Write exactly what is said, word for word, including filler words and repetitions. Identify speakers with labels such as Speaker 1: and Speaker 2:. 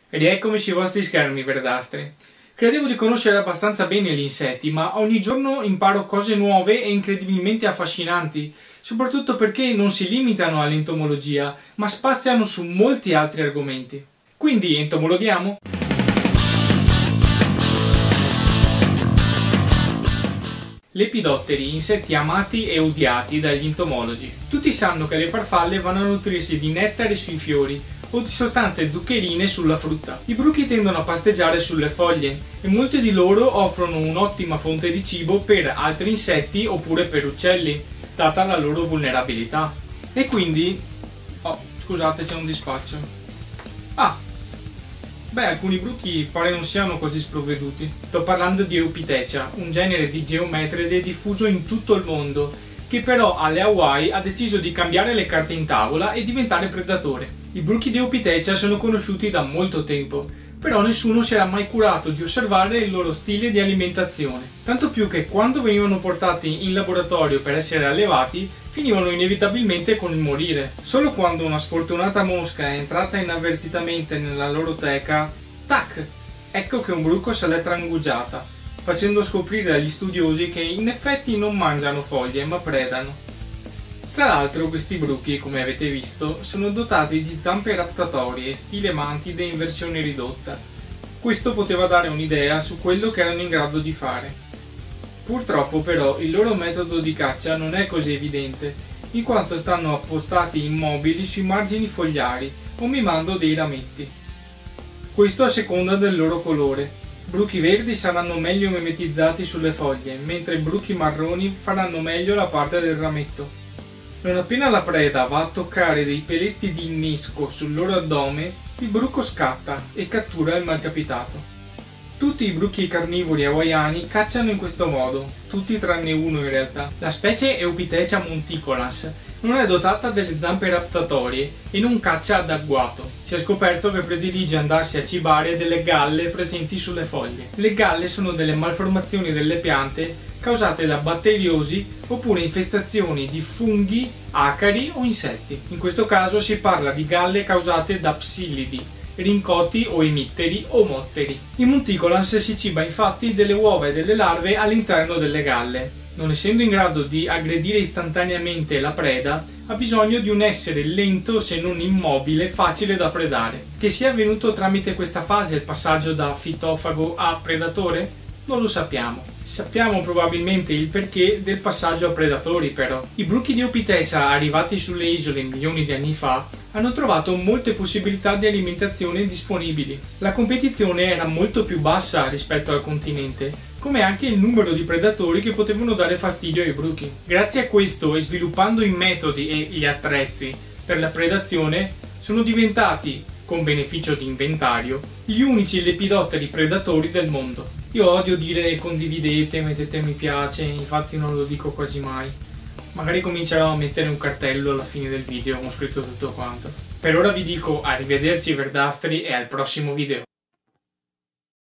Speaker 1: Rieccomi sui vostri schermi verdastri. Credevo di conoscere abbastanza bene gli insetti, ma ogni giorno imparo cose nuove e incredibilmente affascinanti, soprattutto perché non si limitano all'entomologia, ma spaziano su molti altri argomenti. Quindi entomologhiamo? Lepidotteri, insetti amati e odiati dagli entomologi. Tutti sanno che le farfalle vanno a nutrirsi di nettare sui fiori o di sostanze zuccherine sulla frutta. I bruchi tendono a pasteggiare sulle foglie e molti di loro offrono un'ottima fonte di cibo per altri insetti oppure per uccelli, data la loro vulnerabilità. E quindi... oh, scusate, c'è un dispaccio. Ah! Beh, alcuni bruchi pare non siano così sprovveduti. Sto parlando di Eupithecia, un genere di geometride diffuso in tutto il mondo, che però alle Hawaii ha deciso di cambiare le carte in tavola e diventare predatore. I bruchi di Eupithecia sono conosciuti da molto tempo, però nessuno si era mai curato di osservare il loro stile di alimentazione. Tanto più che quando venivano portati in laboratorio per essere allevati, finivano inevitabilmente con il morire. Solo quando una sfortunata mosca è entrata inavvertitamente nella loro teca, tac! Ecco che un bruco se l'è trangugiata, facendo scoprire agli studiosi che in effetti non mangiano foglie ma predano. Tra l'altro questi bruchi, come avete visto, sono dotati di zampe raptatorie stile mantide in versione ridotta. Questo poteva dare un'idea su quello che erano in grado di fare. Purtroppo però il loro metodo di caccia non è così evidente, in quanto stanno appostati immobili sui margini fogliari o mimando dei rametti. Questo a seconda del loro colore. Bruchi verdi saranno meglio mimetizzati sulle foglie, mentre bruchi marroni faranno meglio la parte del rametto. Non appena la preda va a toccare dei peletti di innesco sul loro addome, il bruco scatta e cattura il malcapitato. Tutti i bruchi carnivori hawaiani cacciano in questo modo, tutti tranne uno in realtà. La specie Eupithecia monticolans non è dotata delle zampe raptatorie e non caccia ad agguato. Si è scoperto che predilige andarsi a cibare delle galle presenti sulle foglie. Le galle sono delle malformazioni delle piante causate da batteriosi oppure infestazioni di funghi, acari o insetti. In questo caso si parla di galle causate da psillidi, rincoti o emitteri o motteri. Il monticolans si ciba infatti delle uova e delle larve all'interno delle galle. Non essendo in grado di aggredire istantaneamente la preda, ha bisogno di un essere lento se non immobile, facile da predare. Che sia avvenuto tramite questa fase il passaggio da fitofago a predatore? Non lo sappiamo. Sappiamo probabilmente il perché del passaggio a predatori però. I bruchi di Eupithecia arrivati sulle isole milioni di anni fa hanno trovato molte possibilità di alimentazione disponibili. La competizione era molto più bassa rispetto al continente, come anche il numero di predatori che potevano dare fastidio ai bruchi. Grazie a questo e sviluppando i metodi e gli attrezzi per la predazione, sono diventati, con beneficio di inventario, gli unici lepidotteri predatori del mondo. Io odio dire condividete, mettete mi piace, infatti non lo dico quasi mai. Magari comincerò a mettere un cartello alla fine del video con scritto tutto quanto. Per ora vi dico arrivederci verdastri e al prossimo video.